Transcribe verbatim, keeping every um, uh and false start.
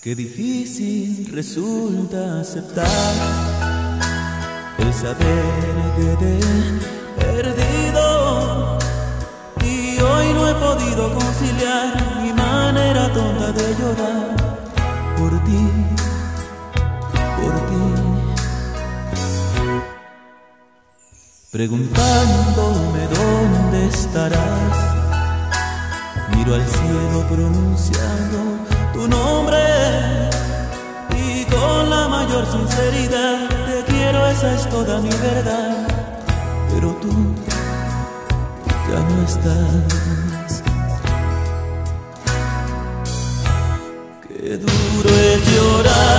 Qué difícil resulta aceptar el saber que te he perdido, y hoy no he podido conciliar mi manera tonta de llorar por ti, por ti. Preguntándome dónde estarás, miro al cielo pronunciando tu nombre, y con la mayor sinceridad te quiero, esa es toda mi verdad. Pero tú ya no estás. Qué duro es llorar